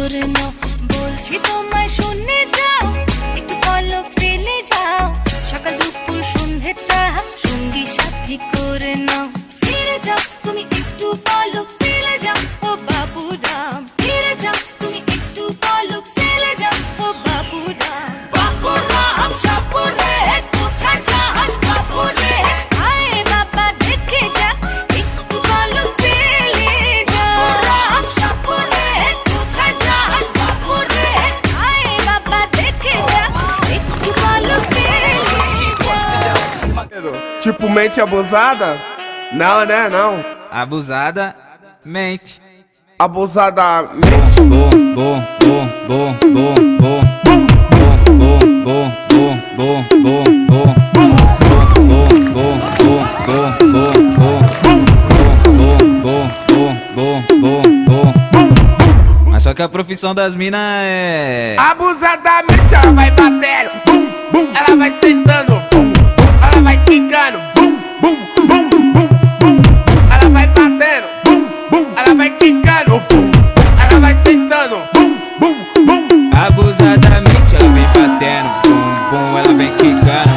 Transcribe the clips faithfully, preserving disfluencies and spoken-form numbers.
করে নাও, বলছি তোমায় শুনে যাও, একটু পলক ফেলে যাও, সকাল দুপুর সন্ধ্যেটা সঙ্গী সাথী করে নাও। ফিরে যাও তুমি একটু পলক ফেলে যাও, ও বাবু রাম, ফিরে যাও তুমি একটু পলক ফেলে যাও, ও বাবু রাম। বাবু রাম সাপুরে কোথায় যাস বাবু রে, আয় বাবা দেখে যা, একটু পলক ফেলে যা। রাম সাপুরে কোথায় যাস বাবু রে, আয় বাবা দেখে যা, একটু পলক ফেলে যা। Tipo mente abusada? Não, né? Não. Abusada, mente. Abusadamente. Bom, bom, bom, bom, bom, bom, bom, bom, bom, bom, bom, bom, bom, mas só que a profissão das minas é... Abusadamente ela vai batendo, bum, bum, ela vai sentando, bum, bum, ela vai quicando, bum, bum, bum, bum, bum, ela vai batendo, bum, bum, ela vai quicando, bum, ela vai sentando, bum, bum, bum. Abusadamente ela vem batendo, bum, bum, ela vem quicando.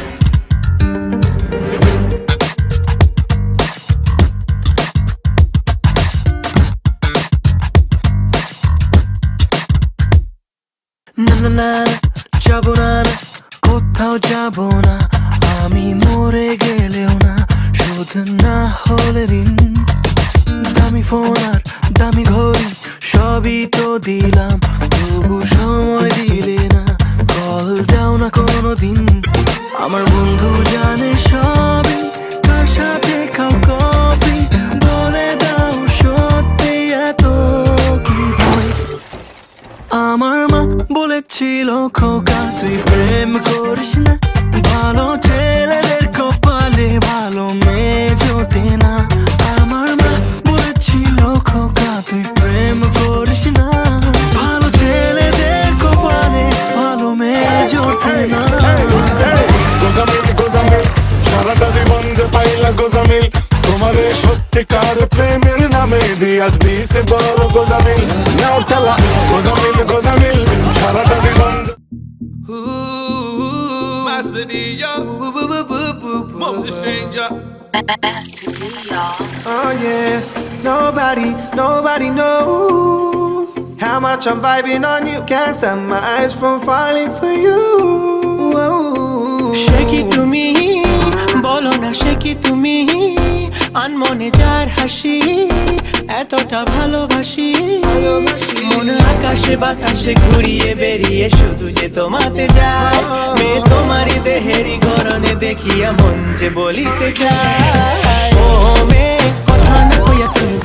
না না না যাবো না, কোথাও যাবো না, আমি মরে গেলেও না, শোধ না হলে ঋণ। দামি ফোন আর দামি ঘড়ি সবই তো দিলাম, তবু সময় দিলে না, কল দাও না কোনোদিন। আমার বন্ধু জানে সবই, কার সাথে খাও কফি, বলে দাও সত্যি এত কি ভয়। আমার মা বলেছিল খোকা তুই প্রেম করিস না, ভালো ছেলেদের কপালে ভালো মেয়ে জোটে না। আমার মা বলেছিল খোকা তুই প্রেম করিস না, ভালো ছেলেদের কপালে ভালো মেয়ে জোটে না। গোজামিল গোজামিল সারাটা জীবন যে পাইলা গোজামিল, তোমারে সত্যিকার প্রেমের নামে দিয়া দিছে বড় গোজামিল। নাও টেলা গোজামিল গোজামিল সারাটা জীবন। Master D, yo. Moses Stranger. Master D, y'all. Oh yeah, nobody, nobody knows how much I'm vibing on you. Can't stop my eyes from falling for you. Whoa. Shake it to me, bolo na shake it to me. আনমনে যার হাসি এতটা ভালোবাসি, মন আকাশে বাতাসে ঘুরিয়ে বেরিয়ে শুধু যে তোমাতে যায়। মেয়ে তোমারই দেহেরই গরনে দেখিয়া মন যে বলিতে চায়, ও মেয়ে কথা না কইয়া তুমি